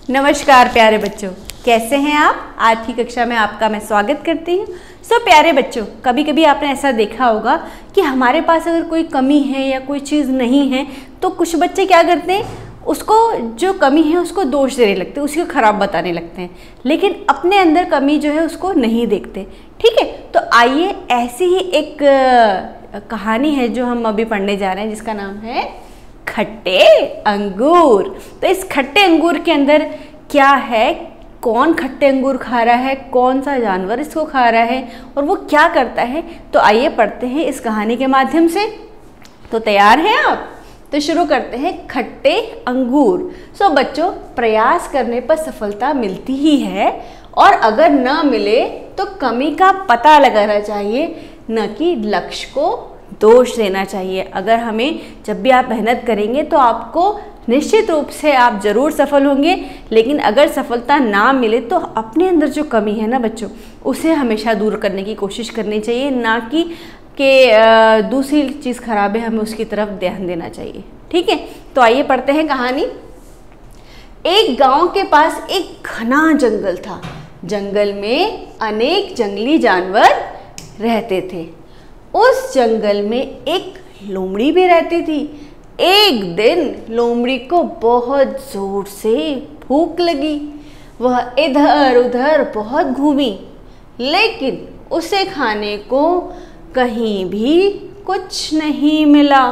नमस्कार प्यारे बच्चों, कैसे हैं आप। आज की कक्षा में आपका मैं स्वागत करती हूँ। प्यारे बच्चों, कभी कभी आपने ऐसा देखा होगा कि हमारे पास अगर कोई कमी है या कोई चीज़ नहीं है तो कुछ बच्चे क्या करते हैं, उसको जो कमी है उसको दोष देने लगते हैं, उसी को ख़राब बताने लगते हैं, लेकिन अपने अंदर कमी जो है उसको नहीं देखते। ठीक है, तो आइए ऐसी ही एक कहानी है जो हम अभी पढ़ने जा रहे हैं, जिसका नाम है खट्टे अंगूर। तो इस खट्टे अंगूर के अंदर क्या है, कौन खट्टे अंगूर खा रहा है, कौन सा जानवर इसको खा रहा है और वो क्या करता है, तो आइए पढ़ते हैं इस कहानी के माध्यम से। तो तैयार हैं आप? तो शुरू करते हैं। खट्टे अंगूर। बच्चों, प्रयास करने पर सफलता मिलती ही है और अगर ना मिले तो कमी का पता लगाना चाहिए, न कि लक्ष्य को दोष देना चाहिए। अगर हमें जब भी आप मेहनत करेंगे तो आपको निश्चित रूप से आप ज़रूर सफल होंगे, लेकिन अगर सफलता ना मिले तो अपने अंदर जो कमी है ना बच्चों, उसे हमेशा दूर करने की कोशिश करनी चाहिए, ना कि दूसरी चीज़ खराब है हमें उसकी तरफ ध्यान देना चाहिए। ठीक है, तो आइए पढ़ते हैं कहानी। एक गांव के पास एक घना जंगल था। जंगल में अनेक जंगली जानवर रहते थे। उस जंगल में एक लोमड़ी भी रहती थी। एक दिन लोमड़ी को बहुत जोर से भूख लगी। वह इधर उधर बहुत घूमी, लेकिन उसे खाने को कहीं भी कुछ नहीं मिला।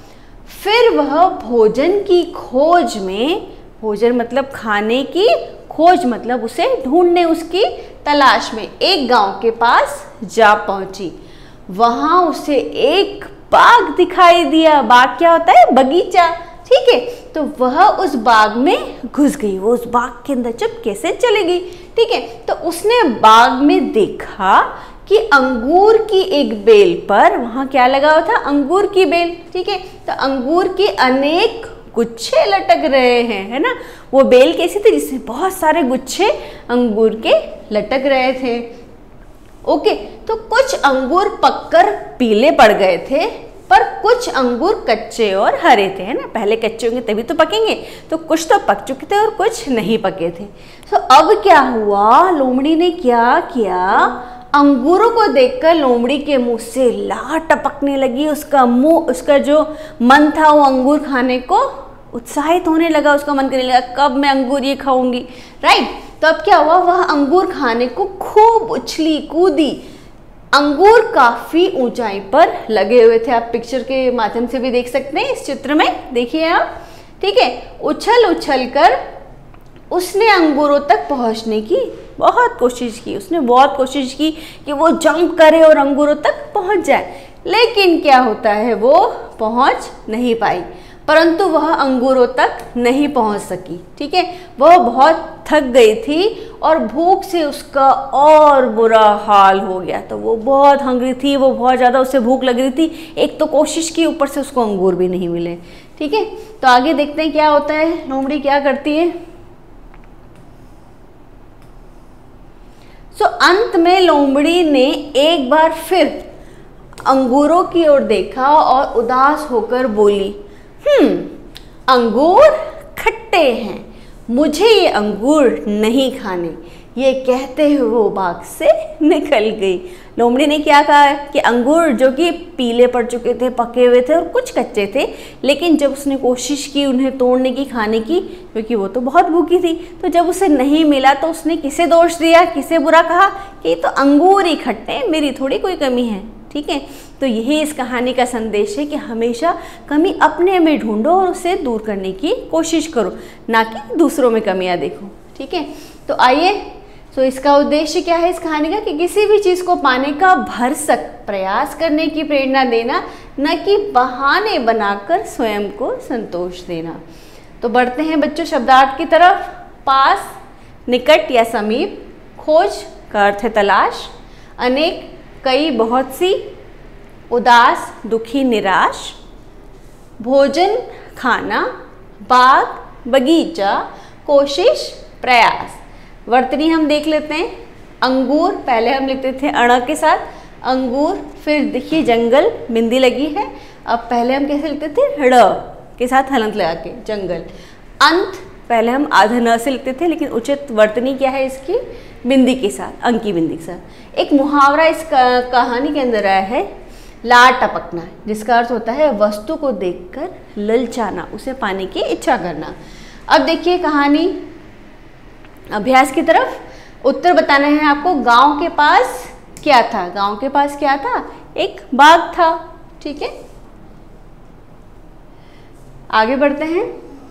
फिर वह भोजन की खोज में, भोजन मतलब खाने की खोज मतलब उसे ढूंढने, उसकी तलाश में एक गांव के पास जा पहुंची। वहां उसे एक बाग दिखाई दिया। बाग क्या होता है? बगीचा। ठीक है, तो वह उस बाग में घुस गई। वो उस बाग के अंदर चुपके से चली गई। ठीक है, तो उसने बाग में देखा कि अंगूर की एक बेल पर, वहां क्या लगा हुआ था? अंगूर की बेल। ठीक है, तो अंगूर के अनेक गुच्छे लटक रहे हैं, है ना। वो बेल कैसी थी? जिसमें बहुत सारे गुच्छे अंगूर के लटक रहे थे। ओके, तो कुछ अंगूर पककर पीले पड़ गए थे, पर कुछ अंगूर कच्चे और हरे थे, है ना। पहले कच्चे होंगे तभी तो पकेंगे, तो कुछ तो पक चुके थे और कुछ नहीं पके थे। तो अब क्या हुआ, लोमड़ी ने क्या किया, अंगूरों को देखकर लोमड़ी के मुंह से लार टपकने लगी। उसका मुंह, उसका जो मन था वो अंगूर खाने को उत्साहित होने लगा। उसका मन करने लगा कब मैं अंगूर ये खाऊंगी। राइट, तो अब क्या हुआ, वह अंगूर खाने को खूब उछली कूदी। अंगूर काफी ऊंचाई पर लगे हुए थे। आप पिक्चर के माध्यम से भी देख सकते हैं, इस चित्र में देखिए आप। ठीक है, उछल उछल कर उसने अंगूरों तक पहुंचने की बहुत कोशिश की। उसने बहुत कोशिश की कि वो जंप करे और अंगूरों तक पहुंच जाए, लेकिन क्या होता है, वो पहुंच नहीं पाई, परंतु वह अंगूरों तक नहीं पहुंच सकी। ठीक है, वह बहुत थक गई थी और भूख से उसका और बुरा हाल हो गया। तो वो बहुत हंग्री थी, वो बहुत ज़्यादा उसे भूख लग रही थी। एक तो कोशिश की, ऊपर से उसको अंगूर भी नहीं मिले। ठीक है, तो आगे देखते हैं क्या होता है, लोमड़ी क्या करती है। अंत में लोमड़ी ने एक बार फिर अंगूरों की ओर देखा और उदास होकर बोली, अंगूर खट्टे हैं, मुझे ये अंगूर नहीं खाने। ये कहते हुए वो बाग से निकल गई। लोमड़ी ने क्या कहा कि अंगूर जो कि पीले पड़ चुके थे, पके हुए थे और कुछ कच्चे थे, लेकिन जब उसने कोशिश की उन्हें तोड़ने की, खाने की, क्योंकि वो तो बहुत भूखी थी, तो जब उसे नहीं मिला तो उसने किसे दोष दिया, किसे बुरा कहा कि ये तो अंगूर ही खट्टे हैं, मेरी थोड़ी कोई कमी है। ठीक है, तो यही इस कहानी का संदेश है कि हमेशा कमी अपने में ढूंढो और उसे दूर करने की कोशिश करो, ना कि दूसरों में कमियां देखो। ठीक है, तो आइए, तो इसका उद्देश्य क्या है इस कहानी का, कि किसी भी चीज़ को पाने का भरसक प्रयास करने की प्रेरणा देना, न कि बहाने बनाकर स्वयं को संतोष देना। तो बढ़ते हैं बच्चों शब्दार्थ की तरफ। पास, निकट या समीप। खोज का अर्थ है तलाश। अनेक, कई, बहुत सी। उदास, दुखी, निराश। भोजन, खाना। बाग, बगीचा। कोशिश, प्रयास। वर्तनी हम देख लेते हैं। अंगूर, पहले हम लिखते थे अण के साथ अंगूर, फिर देखिए जंगल, बिंदी लगी है। अब पहले हम कैसे लिखते थे? ड़ के साथ हलंत लगा के, जंगल। अंत, पहले हम आधा न से लिखते थे, लेकिन उचित वर्तनी क्या है इसकी, बिंदी के साथ, अंक की बिंदी के साथ। एक मुहावरा इस कहानी के अंदर आया है, लार टपकना, जिसका अर्थ होता है वस्तु को देखकर ललचाना, उसे पाने की इच्छा करना। अब देखिए कहानी अभ्यास की तरफ। उत्तर बताना है आपको। गांव के पास क्या था, गांव के पास क्या था, एक बाग था। ठीक है, आगे बढ़ते हैं।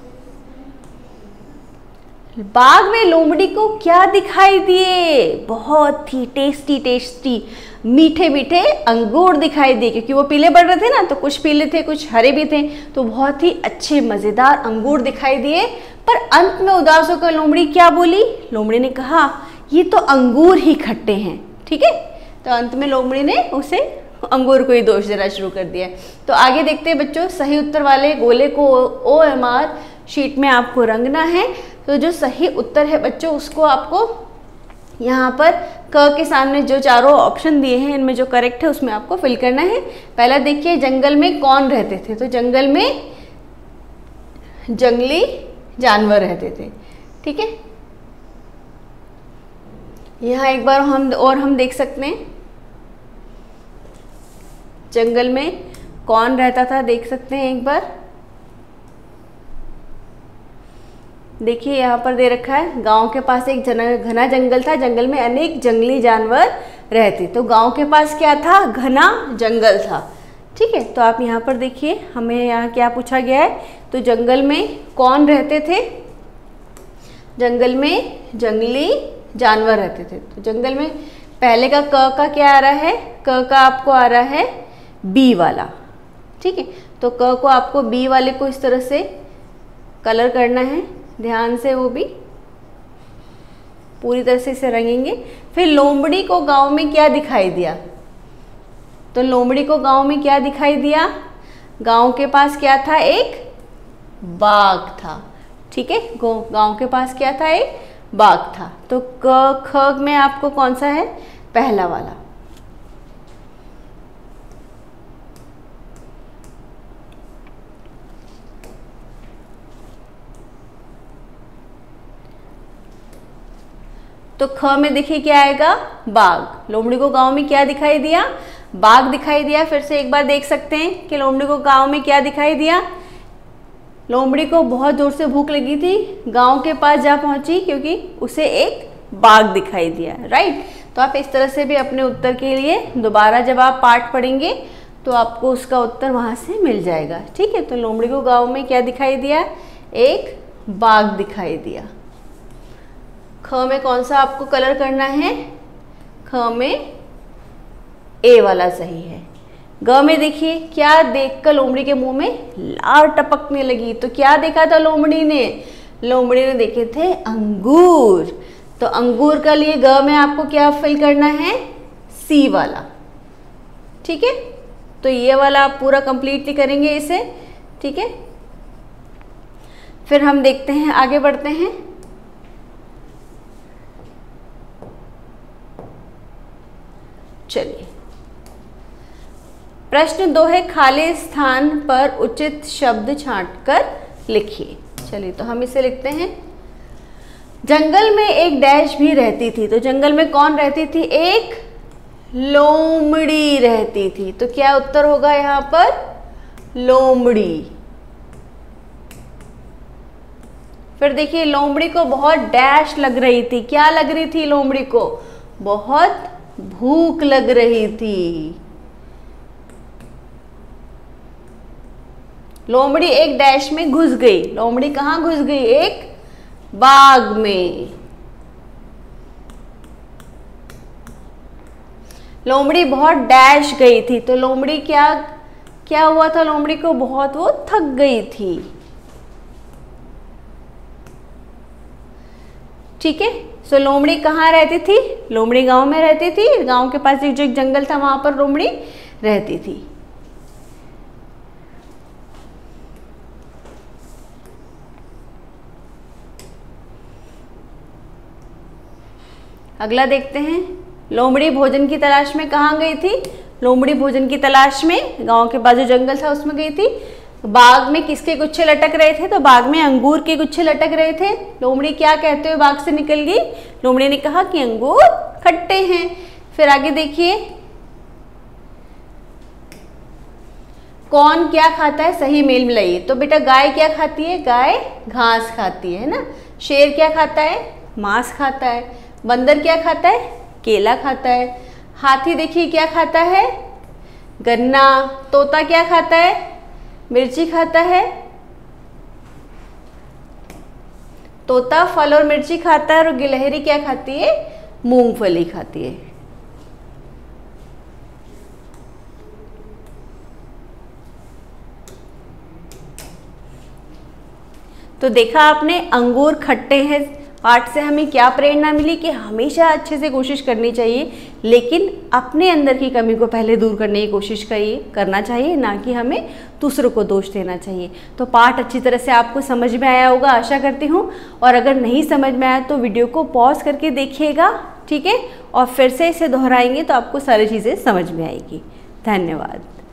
बाग में लोमड़ी को क्या दिखाई दिए, बहुत ही टेस्टी टेस्टी मीठे मीठे अंगूर दिखाई दिए, क्योंकि वो पीले पड़ रहे थे ना, तो कुछ पीले थे कुछ हरे भी थे, तो बहुत ही अच्छे मजेदार अंगूर दिखाई दिए। पर अंत में उदास होकर लोमड़ी क्या बोली, लोमड़ी ने कहा ये तो अंगूर ही खट्टे हैं। ठीक है, तो अंत में लोमड़ी ने उसे अंगूर को ही दोष देना शुरू कर दिया। तो आगे देखते हैं बच्चों, सही उत्तर वाले गोले को OMR शीट में आपको रंगना है। तो जो सही उत्तर है बच्चों, उसको आपको यहाँ पर क के सामने जो चारों ऑप्शन दिए हैं, इनमें जो करेक्ट है उसमें आपको फिल करना है। पहला देखिए, जंगल में कौन रहते थे, तो जंगल में जंगली जानवर रहते थे। ठीक है, यहाँ एक बार हम देख सकते हैं, जंगल में कौन रहता था, देख सकते हैं एक बार। देखिए यहाँ पर दे रखा है, गांव के पास एक घना जंगल था, जंगल में अनेक जंगली जानवर रहते। तो गांव के पास क्या था, घना जंगल था। ठीक है, तो आप यहाँ पर देखिए, हमें यहाँ क्या पूछा गया है, तो जंगल में कौन रहते थे, जंगल में जंगली जानवर रहते थे। तो जंगल में पहले का क का क्या आ रहा है, क का आपको आ रहा है बी वाला। ठीक है, तो क को आपको बी वाले को इस तरह से कलर करना है, ध्यान से, वो भी पूरी तरह से इसे रंगेंगे। फिर लोमड़ी को गांव में क्या दिखाई दिया, तो लोमड़ी को गांव में क्या दिखाई दिया, गांव के पास क्या था, एक बाग था। ठीक है, गांव के पास क्या था, एक बाग था। तो क ख में आपको कौन सा है, पहला वाला। तो ख में देखिए क्या आएगा, बाग। लोमड़ी को गांव में क्या दिखाई दिया, बाग दिखाई दिया। फिर से एक बार देख सकते हैं कि लोमड़ी को गांव में क्या दिखाई दिया, लोमड़ी को बहुत जोर से भूख लगी थी, गांव के पास जा पहुंची क्योंकि उसे एक बाग दिखाई दिया। राइट, तो आप इस तरह से भी अपने उत्तर के लिए दोबारा जब आप पाठ पढ़ेंगे तो आपको उसका उत्तर वहां से मिल जाएगा। ठीक है, तो लोमड़ी को गांव में क्या दिखाई दिया, एक बाग दिखाई दिया। ख में कौन सा आपको कलर करना है, ख में ए वाला सही है। ग में देखिए, क्या देखकर लोमड़ी के मुंह में लार टपकने लगी, तो क्या देखा था लोमड़ी ने, लोमड़ी ने देखे थे अंगूर। तो अंगूर का लिए ग में आपको क्या फिल करना है, सी वाला। ठीक है, तो ये वाला आप पूरा कंप्लीटली करेंगे इसे। ठीक है, फिर हम देखते हैं, आगे बढ़ते हैं। चलिए, प्रश्न 2 है, खाली स्थान पर उचित शब्द छांटकर लिखिए। चलिए, तो हम इसे लिखते हैं, जंगल में एक डैश भी रहती थी। तो जंगल में कौन रहती थी, एक लोमड़ी रहती थी। तो क्या उत्तर होगा यहाँ पर, लोमड़ी। फिर देखिए, लोमड़ी को बहुत डैश लग रही थी, क्या लग रही थी लोमड़ी को, बहुत भूख लग रही थी। लोमड़ी एक डैश में घुस गई, लोमड़ी कहाँ घुस गई, एक बाग में। लोमड़ी बहुत डैश गई थी, तो लोमड़ी क्या हुआ था, लोमड़ी को बहुत वो थक गई थी। ठीक है, सो लोमड़ी कहाँ रहती थी, लोमड़ी गांव में रहती थी, गांव के पास जो एक जंगल था वहां पर लोमड़ी रहती थी। अगला देखते हैं, लोमड़ी भोजन की तलाश में कहाँ गई थी, लोमड़ी भोजन की तलाश में गांव के पास जो जंगल था उसमें गई थी। बाग में किसके गुच्छे लटक रहे थे? तो बाग में अंगूर के गुच्छे लटक रहे थे। लोमड़ी क्या कहते हुए बाग से निकल गई? लोमड़ी ने कहा कि अंगूर खट्टे हैं। फिर आगे देखिए, कौन क्या खाता है? सही मेल मिलाइए। तो बेटा गाय क्या खाती है? गाय घास खाती है ना। शेर क्या खाता है? मांस खाता है। बंदर क्या खाता है? केला खाता है। हाथी देखिए क्या खाता है? गन्ना। तोता क्या खाता है? मिर्ची खाता है। तोता फल और मिर्ची खाता है और गिलहरी क्या खाती है? मूंगफली खाती है। तो देखा आपने, अंगूर खट्टे हैं पाठ से हमें क्या प्रेरणा मिली कि हमेशा अच्छे से कोशिश करनी चाहिए, लेकिन अपने अंदर की कमी को पहले दूर करने की कोशिश करना चाहिए, ना कि हमें दूसरों को दोष देना चाहिए। तो पाठ अच्छी तरह से आपको समझ में आया होगा, आशा करती हूँ। और अगर नहीं समझ में आया तो वीडियो को पॉज करके देखिएगा, ठीक है, और फिर से इसे दोहराएंगे तो आपको सारी चीज़ें समझ में आएगी। धन्यवाद।